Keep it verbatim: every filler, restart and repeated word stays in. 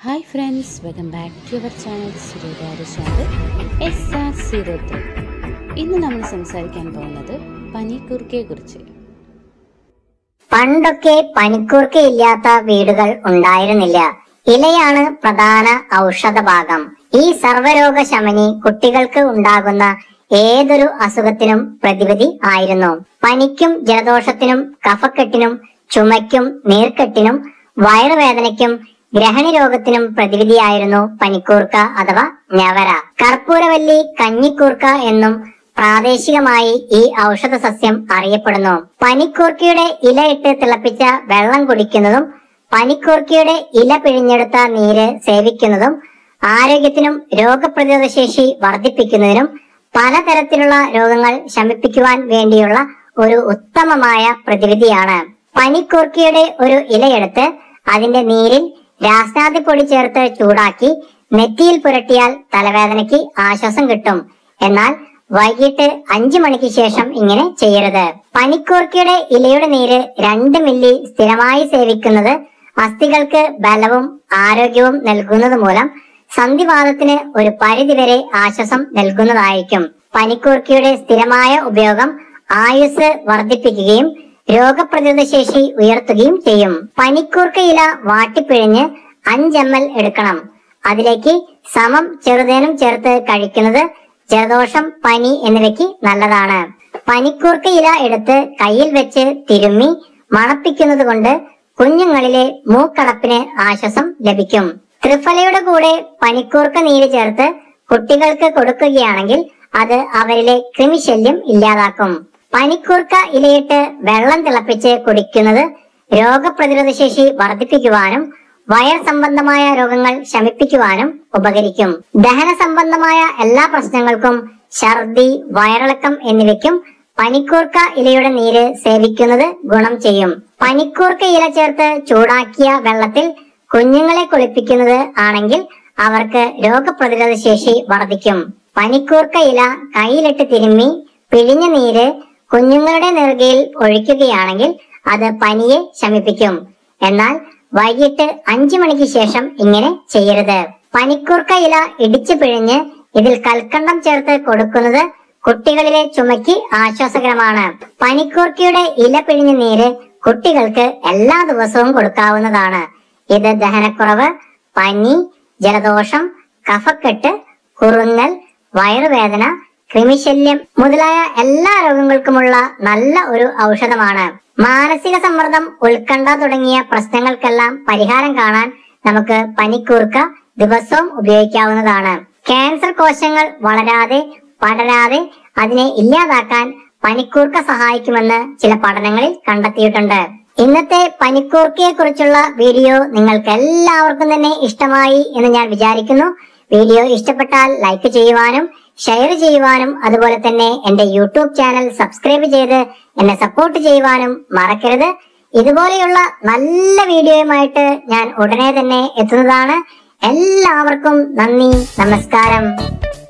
Hi friends, welcome back to our channel Surekharasanth S R zero three. ഇന്ന് നമ്മൾ സംസാരിക്കാൻ പോകുന്നത് പനിക്കൂർക്കയെ കുറിച്ച്. പണ്ടൊക്കെ പനിക്കൂർക്ക ഇല്ലാത്ത വീടുകൾ ഉണ്ടായിരുന്നില്ല. ഇലയാണ് പ്രധാന ഔഷധ ഭാഗം. ഈ സർവ്വരോഗ ശമനി കുട്ടികൾക്ക് ഉണ്ടാകുന്ന ഏതൊരു അസുഖത്തിനും പ്രതിവിധി ആയിരുന്നു. പനിക്കും ജലദോഷത്തിനും കഫക്കെട്ടിനും ചുമയ്ക്കും നീർക്കെട്ടിനും വയറുവേദനയ്ക്കും ഗ്രഹണി രോഗത്തിനും പ്രതിവിധിയായിരുന്നു പനിക്കൂർക്ക അഥവാ ഞവര. കർപ്പൂരവല്ലി, കഞ്ഞിക്കൂർക്ക എന്നും പ്രാദേശികമായി ഈ ഔഷധ സസ്യം അറിയപ്പെടുന്നു. പനിക്കൂർക്കയുടെ ഇലയിട്ട് തിളപ്പിച്ച വെള്ളം കുടിക്കുന്നതും പനിക്കൂർക്കയുടെ ഇല പിഴിഞ്ഞെടുത്ത നീര് സേവിക്കുന്നതും ആരോഗ്യത്തിനും രോഗപ്രതിരോധ ശേഷി വർദ്ധിപ്പിക്കുന്നതിനും പലതരത്തിലുള്ള രോഗങ്ങൾ ശമിപ്പിക്കുവാൻ വേണ്ടിയുള്ള ഒരു ഉത്തമമായ പ്രതിവിധിയാണ്. പനിക്കൂർക്കയുടെ ഒരു ഇലയെടുത്ത് അതിന്റെ നീരിൽ രാസ്നാദിപ്പൊടി ചേർത്ത് ചൂടാക്കി നെറ്റിയിൽ പുരട്ടിയാൽ തലവേദനയ്ക്ക് ആശ്വാസം കിട്ടും. എന്നാൽ വൈകിട്ട് അഞ്ചു മണിക്ക് ശേഷം ഇങ്ങനെ ചെയ്യരുത്. പനിക്കൂർക്കയുടെ ഇലയുടെ നീര് രണ്ട് മില്ലി സ്ഥിരമായി സേവിക്കുന്നത് അസ്ഥികൾക്ക് ബലവും ആരോഗ്യവും നൽകുന്നത് മൂലം സന്ധിവാതത്തിന് ഒരു പരിധിവരെ ആശ്വാസം നൽകുന്നതായിരിക്കും. പനിക്കൂർക്കയുടെ സ്ഥിരമായ ഉപയോഗം ആയുസ് വർദ്ധിപ്പിക്കുകയും രോഗപ്രതിരോധ ശേഷി ഉയർത്തുകയും ചെയ്യും. പനിക്കൂർക്ക ഇല വാട്ടിപ്പിഴിഞ്ഞ് അഞ്ച് എം എൽ എടുക്കണം. അതിലേക്ക് സമം ചെറുതേനും ചേർത്ത് കഴിക്കുന്നത് ജലദോഷം, പനി എന്നിവയ്ക്ക് നല്ലതാണ്. പനിക്കൂർക്ക ഇല എടുത്ത് കയ്യിൽ വെച്ച് തിരുമ്മി മണപ്പിക്കുന്നത് കൊണ്ട് കുഞ്ഞുങ്ങളിലെ മൂക്കടപ്പിന് ആശ്വാസം ലഭിക്കും. ത്രിഫലയുടെ കൂടെ പനിക്കൂർക്ക നീര് ചേർത്ത് കുട്ടികൾക്ക് കൊടുക്കുകയാണെങ്കിൽ അത് അവരിലെ കൃമിശല്യം ഇല്ലാതാക്കും. പനിക്കൂർക്ക ഇലയിട്ട് വെള്ളം തിളപ്പിച്ച് കുടിക്കുന്നത് രോഗപ്രതിരോധ ശേഷി വർദ്ധിപ്പിക്കുവാനും വയർ സംബന്ധമായ രോഗങ്ങൾ ശമിപ്പിക്കുവാനും ഉപകരിക്കും. ദഹന സംബന്ധമായ എല്ലാ പ്രശ്നങ്ങൾക്കും ഛർദി, വയറിളക്കം എന്നിവയ്ക്കും പനിക്കൂർക്ക ഇലയുടെ നീര് സേവിക്കുന്നത് ഗുണം ചെയ്യും. പനിക്കൂർക്ക ഇല ചേർത്ത് ചൂടാക്കിയ വെള്ളത്തിൽ കുഞ്ഞുങ്ങളെ കുളിപ്പിക്കുന്നത് ആണെങ്കിൽ അവർക്ക് രോഗപ്രതിരോധ ശേഷി വർദ്ധിക്കും. പനിക്കൂർക്ക ഇല കയ്യിലിട്ട് തിരുമ്മി പിഴിഞ്ഞ നീര് കുഞ്ഞുങ്ങളുടെ നെറുകയിൽ ഒഴിക്കുകയാണെങ്കിൽ അത് പനിയെ ശമിപ്പിക്കും. എന്നാൽ വൈകിട്ട് അഞ്ചു മണിക്ക് ശേഷം ഇങ്ങനെ ചെയ്യരുത്. പനിക്കൂർക്ക ഇല ഇടിച്ചു പിഴിഞ്ഞ് ഇതിൽ കൽക്കണ്ടം ചേർത്ത് കൊടുക്കുന്നത് കുട്ടികളിലെ ചുമയ്ക്ക് ആശ്വാസകരമാണ്. പനിക്കൂർക്കയുടെ ഇല പിഴിഞ്ഞ നീര് കുട്ടികൾക്ക് എല്ലാ ദിവസവും കൊടുക്കാവുന്നതാണ്. ഇത് ദഹനക്കുറവ്, പനി, ജലദോഷം, കഫക്കെട്ട്, കുറുങ്ങൽ, വയറുവേദന, കൃമിശല്യം മുതലായ എല്ലാ രോഗങ്ങൾക്കുമുള്ള നല്ല ഒരു ഔഷധമാണ്. മാനസിക സമ്മർദ്ദം, ഉത്കണ്ഠ തുടങ്ങിയ പ്രശ്നങ്ങൾക്കെല്ലാം പരിഹാരം കാണാൻ നമുക്ക് പനിക്കൂർക്ക ദിവസവും ഉപയോഗിക്കാവുന്നതാണ്. ക്യാൻസർ കോശങ്ങൾ വളരാതെ പടരാതെ അതിനെ ഇല്ലാതാക്കാൻ പനിക്കൂർക്ക സഹായിക്കുമെന്ന് ചില പഠനങ്ങളിൽ കണ്ടെത്തിയിട്ടുണ്ട്. ഇന്നത്തെ പനിക്കൂർക്കയെ കുറിച്ചുള്ള വീഡിയോ നിങ്ങൾക്ക് എല്ലാവർക്കും തന്നെ ഇഷ്ടമായി എന്ന് ഞാൻ വിചാരിക്കുന്നു. വീഡിയോ ഇഷ്ടപ്പെട്ടാൽ ലൈക്ക് ചെയ്യുവാനും ഷെയർ ചെയ്യുവാനും അതുപോലെ തന്നെ എന്റെ യൂട്യൂബ് ചാനൽ സബ്സ്ക്രൈബ് ചെയ്ത് എന്നെ സപ്പോർട്ട് ചെയ്യുവാനും മറക്കരുത്. ഇതുപോലെയുള്ള നല്ല വീഡിയോയുമായിട്ട് ഞാൻ ഉടനെ തന്നെ എത്തുന്നതാണ്. എല്ലാവർക്കും നന്ദി, നമസ്കാരം.